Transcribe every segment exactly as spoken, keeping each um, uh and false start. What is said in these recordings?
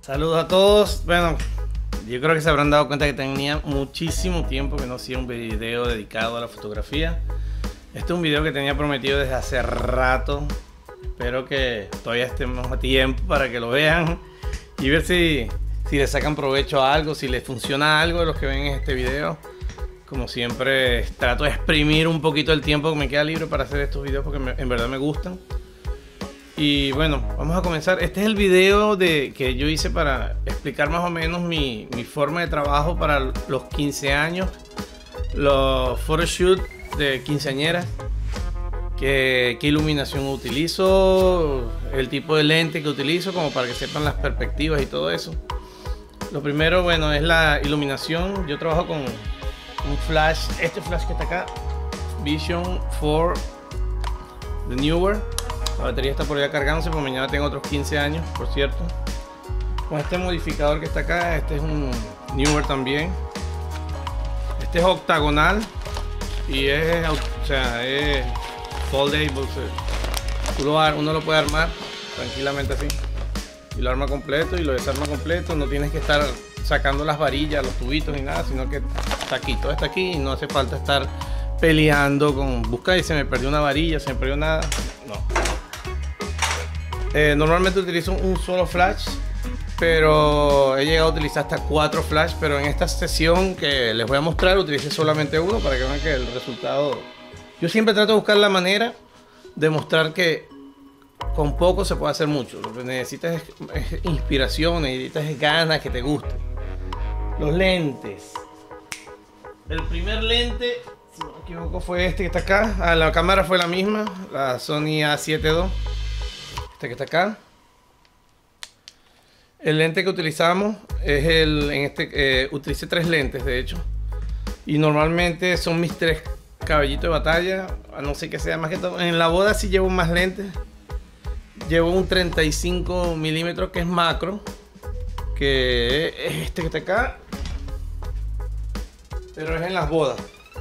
Saludos a todos. Bueno, yo creo que se habrán dado cuenta que tenía muchísimo tiempo que no hacía un video dedicado a la fotografía. Este es un video que tenía prometido desde hace rato. Espero que todavía estemos a tiempo para que lo vean y ver si, si le sacan provecho a algo, si les funciona algo de los que ven en este video. Como siempre, trato de exprimir un poquito el tiempo que me queda libre para hacer estos videos porque me, en verdad me gustan. Y bueno, vamos a comenzar. Este es el video de, que yo hice para explicar más o menos mi, mi forma de trabajo para los quince años. Los photoshoot de quinceañeras. Qué, qué iluminación utilizo, el tipo de lente que utilizo, como para que sepan las perspectivas y todo eso. Lo primero, bueno, es la iluminación. Yo trabajo con un flash, este flash que está acá, Vision cuatro de Neewer. La batería está por allá cargándose, porque mañana tengo otros quince años, por cierto. Con este modificador que está acá, este es un Neewer también. Este es octagonal y es, o sea, es foldable. Uno, uno lo puede armar tranquilamente así, y lo arma completo y lo desarma completo. No tienes que estar sacando las varillas, los tubitos ni nada, sino que está aquí, todo está aquí y no hace falta estar peleando con buscar y se me perdió una varilla, se me perdió nada. No. Eh, normalmente utilizo un solo flash, pero he llegado a utilizar hasta cuatro flash, pero en esta sesión que les voy a mostrar utilicé solamente uno para que vean que el resultado. Yo siempre trato de buscar la manera de mostrar que con poco se puede hacer mucho. Lo que necesitas es, es inspiración, necesitas es ganas, que te guste. Los lentes. El primer lente, si no me equivoco, fue este que está acá. Ah, la cámara fue la misma, la Sony A siete dos. Este que está acá. El lente que utilizamos es el, en este, eh, utilicé tres lentes de hecho. Y normalmente son mis tres cabellitos de batalla, a no ser que sea más que todo. En la boda sí llevo más lentes. Llevo un treinta y cinco milímetros que es macro, que es este que está acá, pero es en las bodas.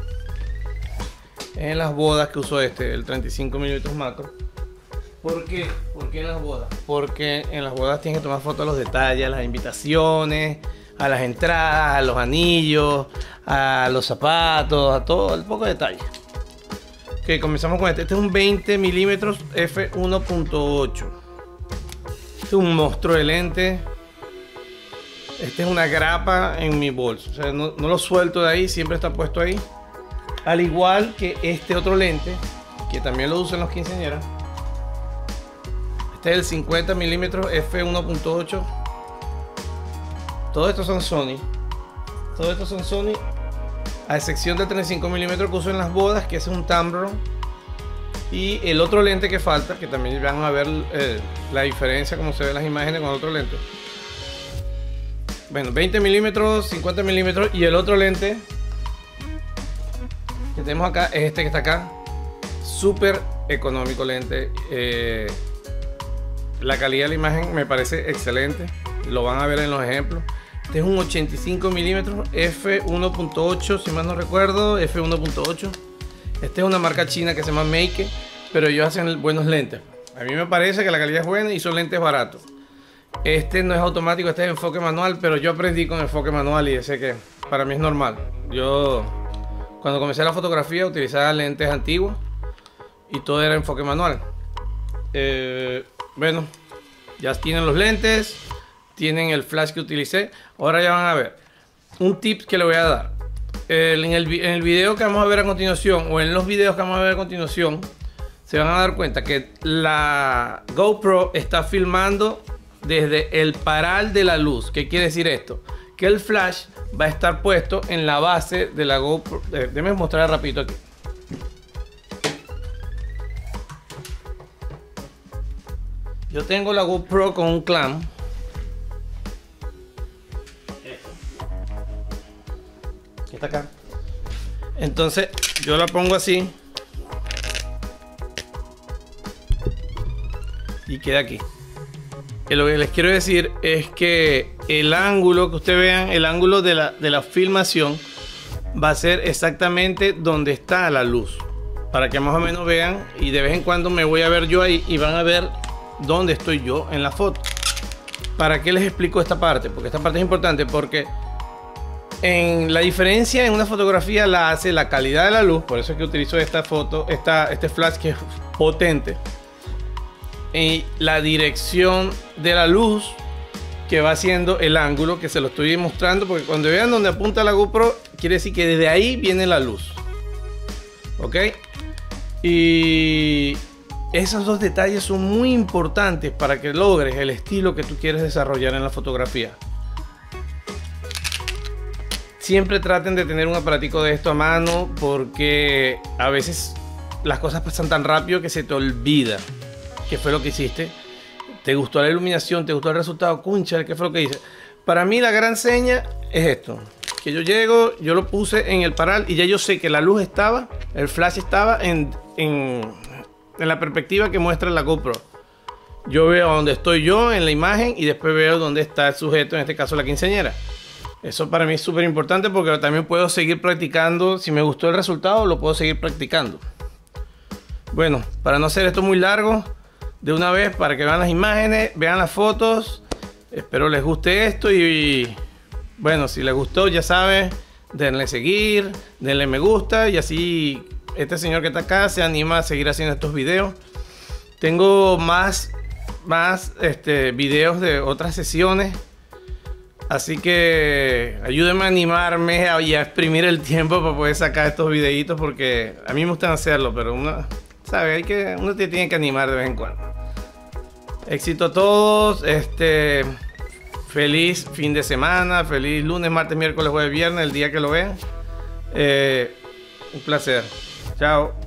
Es en las bodas que uso este, el treinta y cinco milímetros macro. ¿Por qué? ¿Por qué en las bodas? Porque en las bodas tienes que tomar fotos a los detalles, a las invitaciones, a las entradas, a los anillos, a los zapatos, a todo el poco de detalle. Ok, comenzamos con este. Este es un veinte milímetros f uno punto ocho. Este es un monstruo de lente. Este es una grapa en mi bolso. O sea, no, no lo suelto de ahí, siempre está puesto ahí. Al igual que este otro lente, que también lo uso en los quinceañeras. Este es el cincuenta milímetros f uno punto ocho. Todos estos son Sony. Todos estos son Sony. A excepción del treinta y cinco milímetros que uso en las bodas, que es un Tamron. Y el otro lente que falta, que también van a ver eh, la diferencia como se ven las imágenes con el otro lente. Bueno, veinte milímetros, cincuenta milímetros. Y el otro lente que tenemos acá es este que está acá. Súper económico lente. Eh, la calidad de la imagen me parece excelente. Lo van a ver en los ejemplos. Este es un ochenta y cinco milímetros f uno punto ocho, si mal no recuerdo, f uno punto ocho. Este es una marca china que se llama Meike, pero ellos hacen buenos lentes. A mí me parece que la calidad es buena y son lentes baratos. Este no es automático, este es enfoque manual, pero yo aprendí con enfoque manual y sé que para mí es normal. Yo cuando comencé la fotografía utilizaba lentes antiguos y todo era enfoque manual. Eh, bueno, ya tienen los lentes. Tienen el flash que utilicé. Ahora ya van a ver un tip que le voy a dar. El, en, el, en el video que vamos a ver a continuación, o en los videos que vamos a ver a continuación, se van a dar cuenta que la GoPro está filmando desde el paral de la luz. ¿Qué quiere decir esto? Que el flash va a estar puesto en la base de la GoPro. Eh, déjenme mostrar rapidito aquí. Yo tengo la GoPro con un clamp. Está acá. Entonces yo la pongo así y queda aquí. Y lo que les quiero decir es que el ángulo que ustedes vean, el ángulo de la, de la filmación va a ser exactamente donde está la luz, para que más o menos vean. Y de vez en cuando me voy a ver yo ahí y van a ver dónde estoy yo en la foto. ¿Para qué les explico esta parte? Porque esta parte es importante, porque en la diferencia en una fotografía la hace la calidad de la luz. Por eso es que utilizo esta foto, esta, este flash que es potente, y la dirección de la luz que va haciendo el ángulo, que se lo estoy mostrando, porque cuando vean donde apunta la GoPro, quiere decir que desde ahí viene la luz. Ok, y esos dos detalles son muy importantes para que logres el estilo que tú quieres desarrollar en la fotografía. Siempre traten de tener un aparatico de esto a mano, porque a veces las cosas pasan tan rápido que se te olvida qué fue lo que hiciste. ¿Te gustó la iluminación? ¿Te gustó el resultado? Cuncha, ¿qué fue lo que hice? Para mí la gran seña es esto. Que yo llego, yo lo puse en el paral y ya yo sé que la luz estaba, el flash estaba en, en, en la perspectiva que muestra la GoPro. Yo veo dónde estoy yo en la imagen y después veo dónde está el sujeto, en este caso la quinceañera. Eso para mí es súper importante, porque también puedo seguir practicando. Si me gustó el resultado, lo puedo seguir practicando. Bueno, para no hacer esto muy largo, de una vez, para que vean las imágenes, vean las fotos. Espero les guste esto y bueno, si les gustó, ya saben, denle seguir, denle me gusta, y así este señor que está acá se anima a seguir haciendo estos videos. Tengo más, más este, videos de otras sesiones, así que ayúdenme a animarme a, y a exprimir el tiempo para poder sacar estos videitos, porque a mí me gusta hacerlo, pero uno, ¿sabe? Hay que, uno te tiene que animar de vez en cuando. Éxito a todos, este, feliz fin de semana, feliz lunes, martes, miércoles, jueves, viernes, el día que lo vean. Eh, un placer. Chao.